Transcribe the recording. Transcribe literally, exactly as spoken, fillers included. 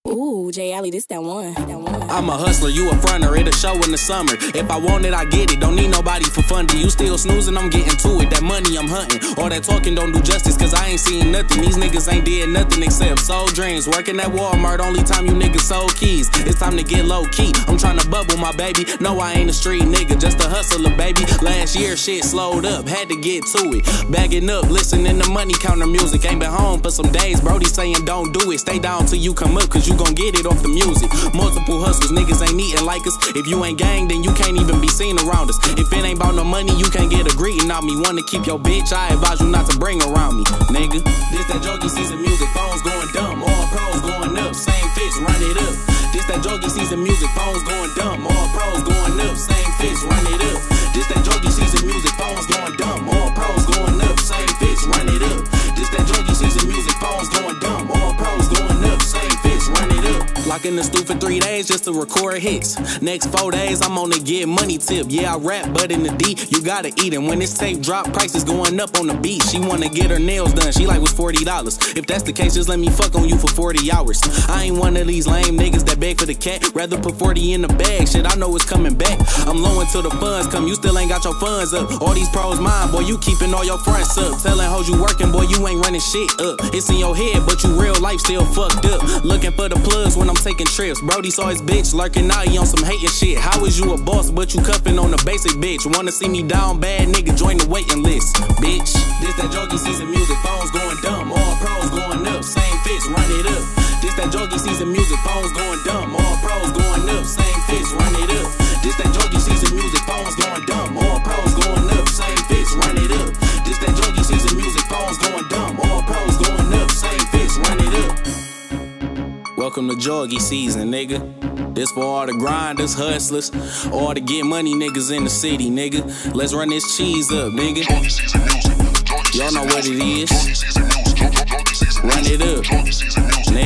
Ooh, J Alley, this that one, that one. I'm a hustler, you a fronter, it'll show in the summer. If I want it, I get it, don't need nobody for funding. You still snoozing, I'm getting to it, that money I'm hunting. All that talking don't do justice, cause I ain't seen nothing. These niggas ain't did nothing except sold dreams. Working at Walmart, only time you niggas sold keys. It's time to get low key, I'm tryna bubble my baby. No, I ain't a street nigga, just a hustler, baby. Last year, shit slowed up, had to get to it. Bagging up, listening to money counter music. Ain't been home for some days, Brody saying don't do it. Stay down till you come up, cause you gon' get it off the music. Multiple hustlers, niggas ain't eating like us. If you ain't gang, then you can't even be seen around us. If it ain't about no money, you can't get a greeting out me. Wanna keep your bitch, I advise you not to bring around me, nigga. This that Joggie season music, phones going dumb. All pros going up, same fits, run it up. This that Joggie season music, phones going dumb. All pros going up, same fits, run it up. This that Joggie season music, phones going dumb. All pros going up, same fits, run it up. This that Joggie season music, phones going dumb. All pros going up, same fits, run it up. Lock in the stool for three days just to record hits. Next four days, I'm on the get money tip. Yeah, I rap, but in the D, you gotta eat. And when this tape drop, prices going up on the beat. She wanna get her nails done, she like, was forty dollars. If that's the case, just let me fuck on you for forty hours. I ain't one of these lame niggas that beg for the cat. Rather put forty in the bag, shit, I know it's coming back. I'm low until the funds come, you still ain't got your funds up. All these pros mine, boy, you keeping all your fronts up. Telling hoes you working, boy, you ain't running shit up. It's in your head, but you real life still fucked up. Looking for the plugs when I'm taking trips. Brody saw his bitch lurking out, he on some hating shit. How is you a boss, but you cuffing on a basic bitch? Wanna see me down bad, nigga, join the waiting list, bitch. This that Joggie season music, phones going dumb. All pros going up, same fits, run it up. This that Joggie season music, phones going dumb. All pros going up, same fits, run it up. This that Joggie season music, phones going dumb. All pros going up, same fits, run it up. This that Joggie season music, phones going dumb. All pros going up, same fits, run it up. Welcome to Joggie season, nigga. This for all the grinders, hustlers, all the get money niggas in the city, nigga. Let's run this cheese up, nigga. Y'all know what it is. Run it up.